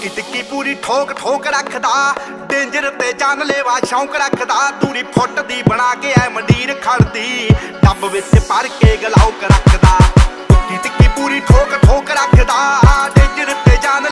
ਟਿੱਕੀ ਟਿੱਕੀ पूरी ठोक ठोक रखदा, डेंजर ते जानलेवा शौक रखदा। दूरी फुट दी बना के ऐ मंडीर खड़दी, डब विच भर के गलाउक रखदा।